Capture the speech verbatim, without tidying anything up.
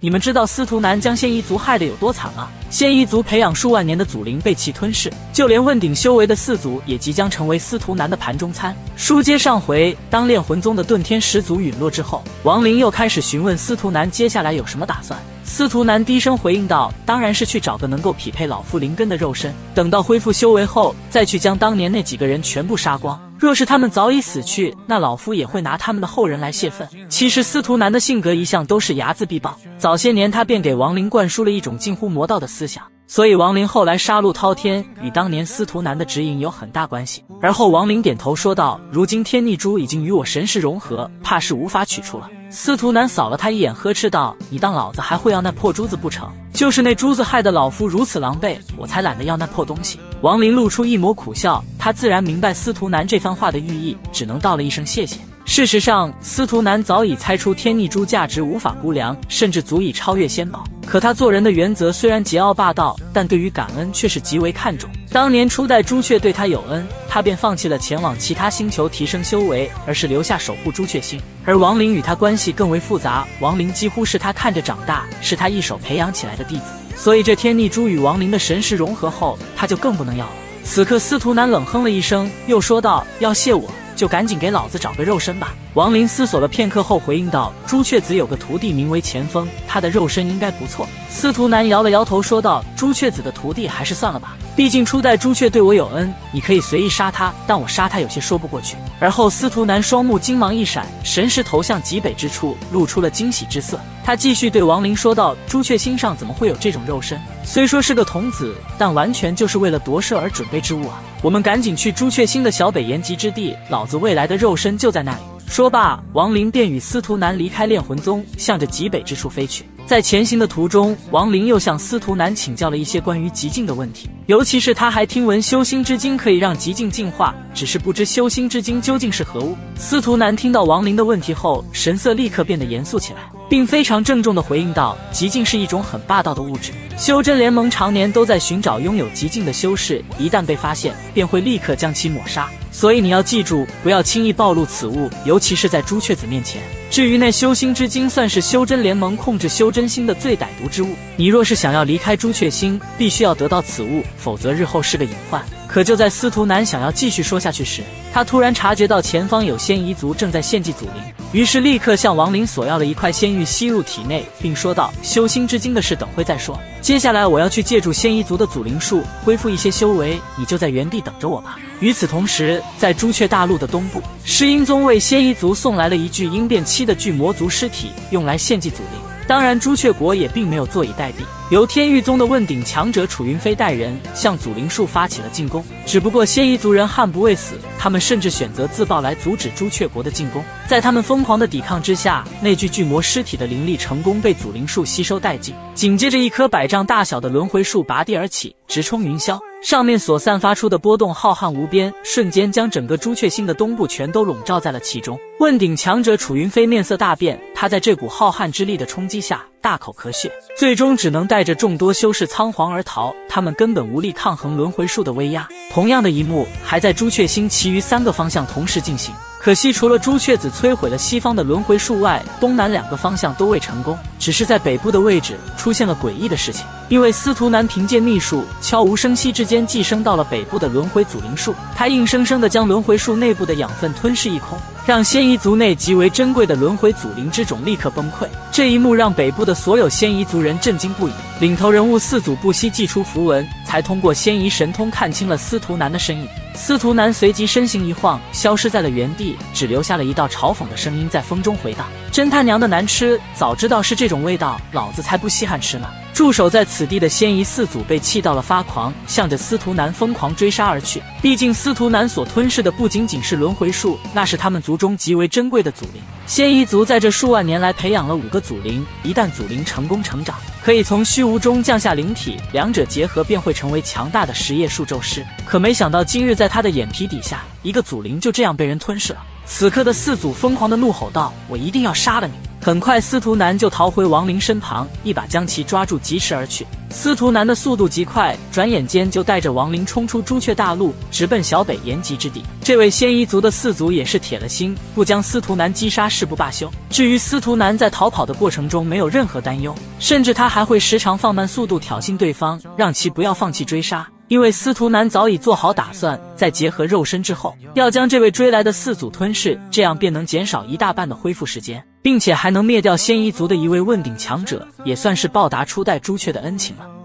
你们知道司徒南将仙夷族害得有多惨吗？仙夷族培养数万年的祖灵被其吞噬，就连问鼎修为的四祖也即将成为司徒南的盘中餐。书接上回，当炼魂宗的遁天始祖陨落之后，亡灵又开始询问司徒南接下来有什么打算。司徒南低声回应道：“当然是去找个能够匹配老夫灵根的肉身，等到恢复修为后，再去将当年那几个人全部杀光。若是他们早已死去，那老夫也会拿他们的后人来泄愤。”其实司徒南的性格一向都是睚眦必报，早些年他便给亡灵灌输了一种近乎魔道的思想，所以亡灵后来杀戮滔天，与当年司徒南的指引有很大关系。而后亡灵点头说道：“如今天逆珠已经与我神识融合，怕是无法取出了。”司徒南扫了他一眼，呵斥道：“你当老子还会要那破珠子不成？就是那珠子害得老夫如此狼狈，我才懒得要那破东西。”亡灵露出一抹苦笑，他自然明白司徒南这番话的寓意，只能道了一声谢谢。事实上，司徒南早已猜出天逆珠价值无法估量，甚至足以超越仙宝。可他做人的原则虽然桀骜霸道，但对于感恩却是极为看重。当年初代朱雀对他有恩，他便放弃了前往其他星球提升修为，而是留下守护朱雀星。而亡灵与他关系更为复杂，亡灵几乎是他看着长大，是他一手培养起来的弟子，所以这天逆珠与亡灵的神识融合后，他就更不能要了。此刻司徒南冷哼了一声，又说道：“要谢我，就赶紧给老子找个肉身吧。”亡灵思索了片刻后回应道：“朱雀子有个徒弟名为钱锋，他的肉身应该不错。”司徒南摇了摇头说道：“朱雀子的徒弟还是算了吧，毕竟初代朱雀对我有恩，你可以随意杀他，但我杀他有些说不过去。”而后司徒南双目金芒一闪，神识投向极北之处，露出了惊喜之色。他继续对亡灵说道：“朱雀星上怎么会有这种肉身？虽说是个童子，但完全就是为了夺舍而准备之物啊！我们赶紧去朱雀星的小北延吉之地，老子未来的肉身就在那里。”说罢，亡灵便与司徒南离开炼魂宗，向着极北之处飞去。在前行的途中，亡灵又向司徒南请教了一些关于极境的问题，尤其是他还听闻修心之精可以让极境进化，只是不知修心之精究竟是何物。司徒南听到亡灵的问题后，神色立刻变得严肃起来，并非常郑重地回应道：“极境是一种很霸道的物质，修真联盟常年都在寻找拥有极境的修士，一旦被发现，便会立刻将其抹杀。所以你要记住，不要轻易暴露此物，尤其是在朱雀子面前。至于那修心之精，算是修真联盟控制修真心的最歹毒之物。你若是想要离开朱雀星，必须要得到此物，否则日后是个隐患。”可就在司徒南想要继续说下去时，他突然察觉到前方有仙夷族正在献祭祖灵，于是立刻向亡灵索要了一块仙玉吸入体内，并说道：“修心之精的事等会再说，接下来我要去借助仙夷族的祖灵术恢复一些修为，你就在原地等着我吧。”与此同时，在朱雀大陆的东部，狮鹰宗为仙夷族送来了一具鹰变期的巨魔族尸体，用来献祭祖灵。当然，朱雀国也并没有坐以待毙，由天域宗的问鼎强者楚云飞带人向祖灵树发起了进攻。只不过仙夷族人悍不畏死，他们甚至选择自爆来阻止朱雀国的进攻。在他们疯狂的抵抗之下，那具巨魔尸体的灵力成功被祖灵树吸收殆尽。紧接着，一棵百丈大小的轮回树拔地而起，直冲云霄。上面所散发出的波动浩瀚无边，瞬间将整个朱雀星的东部全都笼罩在了其中。问鼎强者楚云飞面色大变，他在这股浩瀚之力的冲击下大口咳血，最终只能带着众多修士仓皇而逃，他们根本无力抗衡轮回术的威压。同样的一幕还在朱雀星其余三个方向同时进行，可惜除了朱雀子摧毁了西方的轮回术外，东南两个方向都未成功。只是在北部的位置出现了诡异的事情，因为司徒南凭借秘术悄无声息之间寄生到了北部的轮回祖灵树，他硬生生地将轮回树内部的养分吞噬一空，让仙夷族内极为珍贵的轮回祖灵之种立刻崩溃。这一幕让北部的所有仙夷族人震惊不已，领头人物四祖不惜祭出符文，才通过仙夷神通看清了司徒南的身影。司徒南随即身形一晃，消失在了原地，只留下了一道嘲讽的声音在风中回荡：“真他娘的难吃，早知道是这种味道，老子才不稀罕吃呢。”驻守在此地的仙夷四祖被气到了发狂，向着司徒南疯狂追杀而去。毕竟司徒南所吞噬的不仅仅是轮回术，那是他们族中极为珍贵的祖灵。仙夷族在这数万年来培养了五个祖灵，一旦祖灵成功成长，可以从虚无中降下灵体，两者结合便会成为强大的十叶树咒师。可没想到今日在他的眼皮底下，一个祖灵就这样被人吞噬了。此刻的四祖疯狂地怒吼道：“我一定要杀了你！” 很快，司徒南就逃回王林身旁，一把将其抓住，疾驰而去。司徒南的速度极快，转眼间就带着王林冲出朱雀大陆，直奔小北延吉之地。这位鲜衣族的四族也是铁了心，不将司徒南击杀誓不罢休。至于司徒南在逃跑的过程中没有任何担忧，甚至他还会时常放慢速度挑衅对方，让其不要放弃追杀。因为司徒南早已做好打算，在结合肉身之后，要将这位追来的四族吞噬，这样便能减少一大半的恢复时间，并且还能灭掉鲜衣族的一位问鼎强者，也算是报答初代朱雀的恩情了。